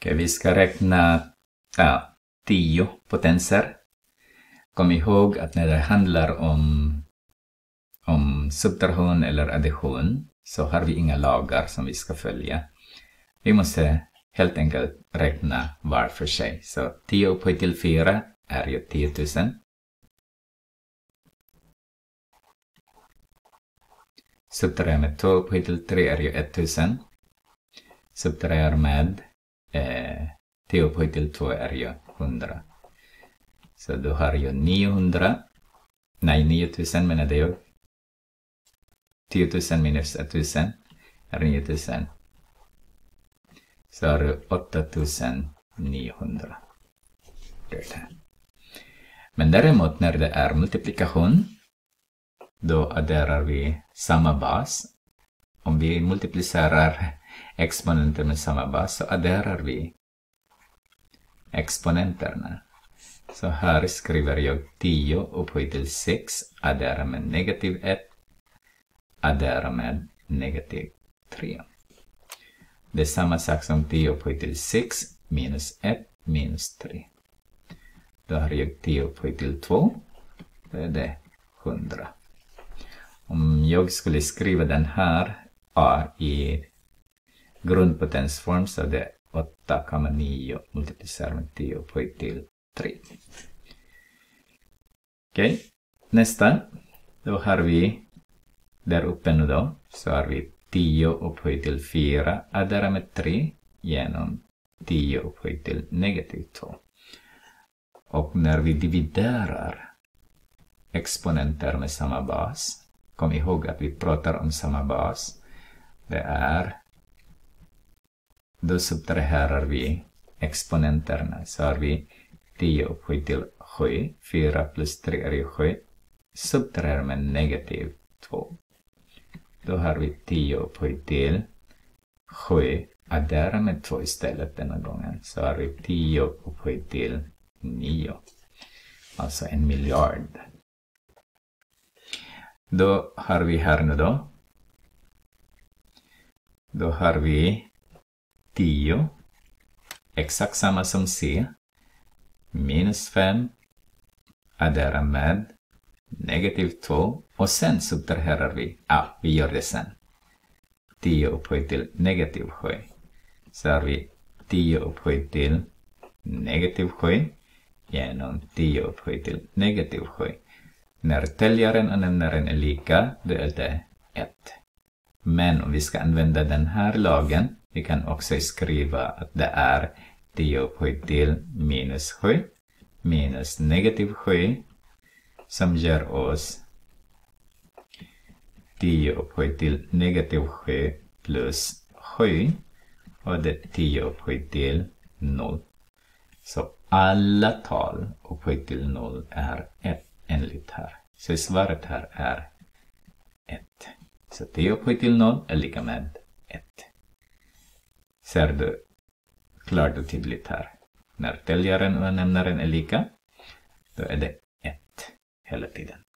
Okej, vi ska räkna 10 potenser. Kom ihåg att när det handlar om subtraktion eller addition så har vi inga lagar som vi ska följa. Vi måste helt enkelt räkna var för sig. Så 10 upphöjt till 4 är ju 10 000. Subtraherar med 2 upphöjt till 3 är ju 1000. Subtraherar med 10 upphöjt till 2 är ju 100. Så du har ju 9000 menade jag. 10 000 minus 1000 är 9000. Så har du 8900. Men däremot när det är multiplikation, då adderar vi samma bas. Om vi multiplicerar exponenter med samma bas så adderar vi exponenterna. Så här skriver jag 10 upphöjt till 6, addera med negativ 1, addera med negativ 3. Det är samma sak som 10 upphöjt till 6 minus 1 minus 3. Då har jag 10 upphöjt till 2, då är det 100. Om jag skulle skriva den här i grundpotensform så är det 8,9 multiplicerat med 10 upphöjt till 3. Okej, nästa. Då har vi där uppe nu då, så har vi 10 upphöjt till 4, addera med 3 genom 10 upphöjt till negativ 2. Och när vi dividerar exponenter med samma bas, kom ihåg att vi pratar om samma bas, det är, då subtraherar vi exponenterna, så har vi 10 upphöjt till 7, 4 plus 3 är ju 7, subtraherar med negativ 2. Då har vi 10 upphöjt till 7, addera med 2 istället denna gången. Så har vi 10 upphöjt till 9. Alltså 1 miljard. Då har vi här nu då. Då har vi 10. Exakt samma som C. Minus 5. Addera med negativ 2. Och sen subtraherar vi. Vi gör det sen. 10 upphöjt till negativ 7. Så har vi 10 upphöjt till negativ 7 genom 10 upphöjt till negativ 7. När täljaren och nämnaren är lika, då är det 1. Men om vi ska använda den här lagen, vi kan också skriva att det är 10 upphöjt till minus 7 minus negativ 7 som ger oss 10 upphöjt till negativ 7 plus 7 och det är 10 upphöjt till 0. Så alla tal upphöjt till 0 är 1 enligt här. Så svaret här är 1. Så 10 upphöjt till 0 är lika med 1. Ser du klart och tydligt här. När täljaren och nämnaren är lika, då är det 1 hela tiden.